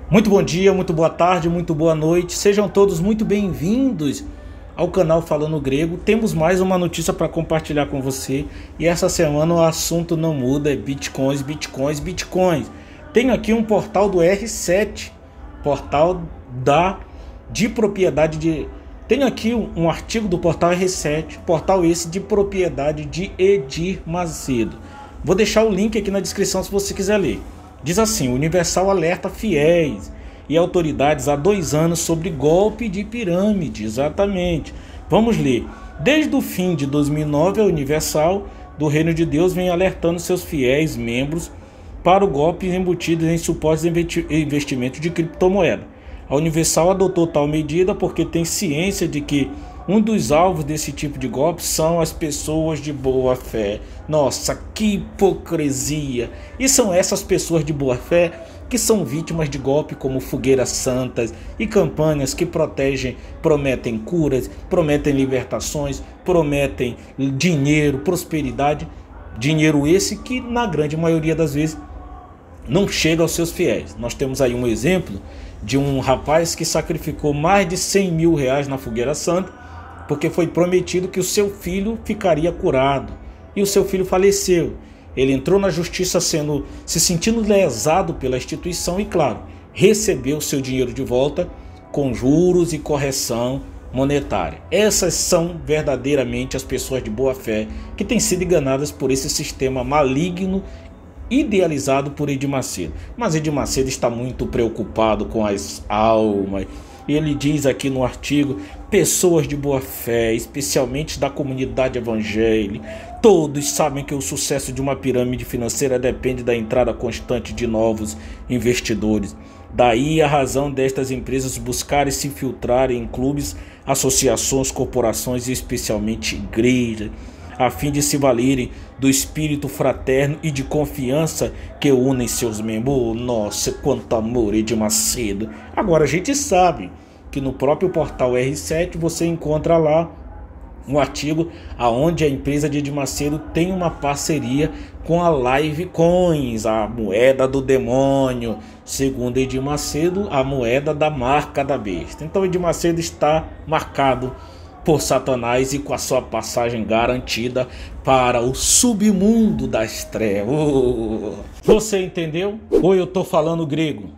Muito bom dia, muito boa tarde, muito boa noite. Sejam todos muito bem-vindos ao canal Falando Grego. Temos mais uma notícia para compartilhar com você. E essa semana o assunto não muda, é bitcoins, bitcoins, bitcoins. Tenho aqui um portal do R7, portal de propriedade de... Tenho aqui um artigo do portal R7, portal esse de propriedade de Edir Macedo. Vou deixar o link aqui na descrição se você quiser ler. Diz assim: o Universal alerta fiéis e autoridades há 2 anos sobre golpe de pirâmide. Exatamente. Vamos ler. Desde o fim de 2009, a Universal do Reino de Deus vem alertando seus fiéis membros para o golpe embutido em supostos investimentos de criptomoeda. A Universal adotou tal medida porque tem ciência de que um dos alvos desse tipo de golpe são as pessoas de boa fé. Nossa, que hipocrisia! E são essas pessoas de boa fé que são vítimas de golpe como fogueiras santas e campanhas que prometem curas, prometem libertações, prometem dinheiro, prosperidade. Dinheiro esse que na grande maioria das vezes não chega aos seus fiéis. Nós temos aí um exemplo de um rapaz que sacrificou mais de 100 mil reais na fogueira santa porque foi prometido que o seu filho ficaria curado e o seu filho faleceu. Ele entrou na justiça se sentindo lesado pela instituição e, claro, recebeu seu dinheiro de volta com juros e correção monetária. Essas são verdadeiramente as pessoas de boa fé que têm sido enganadas por esse sistema maligno idealizado por Edir Macedo. Mas Edir Macedo está muito preocupado com as almas. Ele diz aqui no artigo: pessoas de boa fé, especialmente da comunidade evangélica, todos sabem que o sucesso de uma pirâmide financeira depende da entrada constante de novos investidores. Daí a razão destas empresas buscarem se infiltrarem em clubes, associações, corporações e especialmente igrejas, a fim de se valerem do espírito fraterno e de confiança que unem seus membros. Oh, nossa, quanto amor, Edir Macedo! Agora a gente sabe que no próprio portal R7 você encontra lá um artigo onde a empresa de Edir Macedo tem uma parceria com a Live Coins, a moeda do demônio, segundo Edir Macedo, a moeda da marca da besta. Então Edir Macedo está marcado por Satanás e com a sua passagem garantida para o submundo das trevas. Você entendeu? Ou eu tô falando grego?